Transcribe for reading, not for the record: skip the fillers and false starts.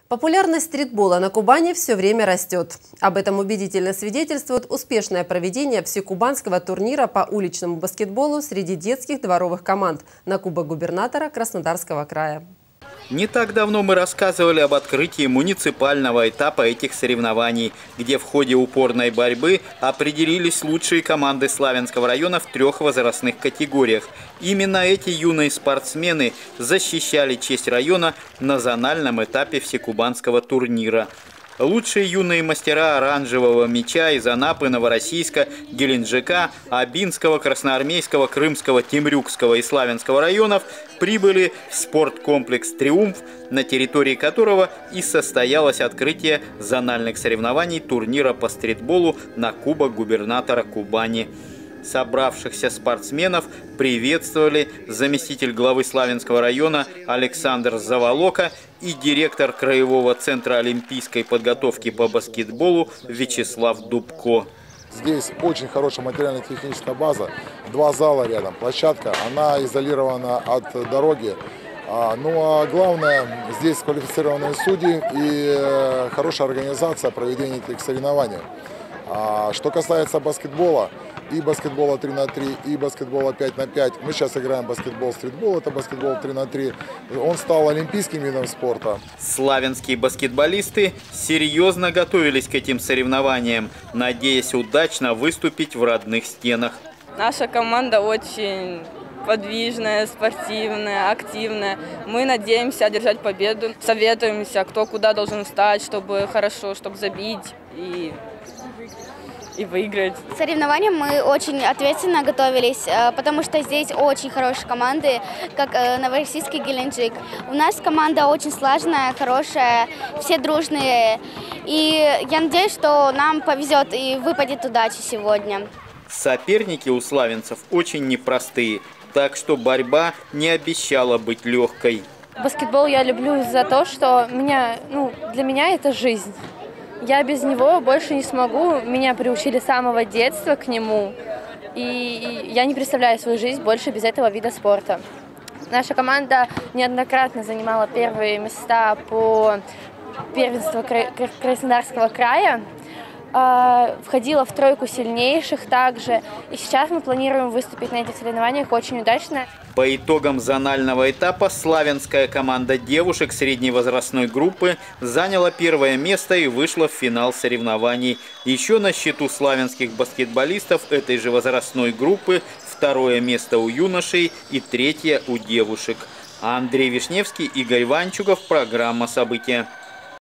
Популярность стритбола на Кубани все время растет. Об этом убедительно свидетельствует успешное проведение всекубанского турнира по уличному баскетболу среди детских дворовых команд на Кубок губернатора Краснодарского края. Не так давно мы рассказывали об открытии муниципального этапа этих соревнований, где в ходе упорной борьбы определились лучшие команды Славянского района в 3 возрастных категориях. Именно эти юные спортсмены защищали честь района на зональном этапе всекубанского турнира. Лучшие юные мастера оранжевого мяча из Анапы, Новороссийска, Геленджика, Абинского, Красноармейского, Крымского, Темрюкского и Славянского районов прибыли в спорткомплекс «Триумф», на территории которого и состоялось открытие зональных соревнований турнира по стритболу на Кубок губернатора Кубани. Собравшихся спортсменов приветствовали заместитель главы Славянского района Александр Заволока и директор Краевого центра олимпийской подготовки по баскетболу Вячеслав Дубко. Здесь очень хорошая материально-техническая база, 2 зала рядом, площадка, она изолирована от дороги. Ну а главное, здесь квалифицированные судьи и хорошая организация проведения этих соревнований. Что касается баскетбола, и баскетбола 3 на 3, и баскетбола 5 на 5. Мы сейчас играем баскетбол-стритбол, это баскетбол 3 на 3. Он стал олимпийским видом спорта. Славянские баскетболисты серьезно готовились к этим соревнованиям, надеясь удачно выступить в родных стенах. Наша команда очень подвижная, спортивная, активная. Мы надеемся одержать победу. Советуемся, кто куда должен встать, чтобы хорошо, чтобы забить и выиграть. К соревнованиям мы очень ответственно готовились, потому что здесь очень хорошие команды, как Новороссийский, Геленджик. У нас команда очень слаженная, хорошая, все дружные. И я надеюсь, что нам повезет и выпадет удача сегодня. Соперники у славянцев очень непростые, так что борьба не обещала быть легкой. Баскетбол я люблю за то, что для меня это жизнь. Я без него больше не смогу. Меня приучили с самого детства к нему. И я не представляю свою жизнь больше без этого вида спорта. Наша команда неоднократно занимала первые места по первенству Краснодарского края. Входила в 3 сильнейших также. И сейчас мы планируем выступить на этих соревнованиях очень удачно. По итогам зонального этапа славянская команда девушек средней возрастной группы заняла 1 место и вышла в финал соревнований. Еще на счету славянских баскетболистов этой же возрастной группы 2 место у юношей и 3 у девушек. Андрей Вишневский, Игорь Ванчугов, программа «События».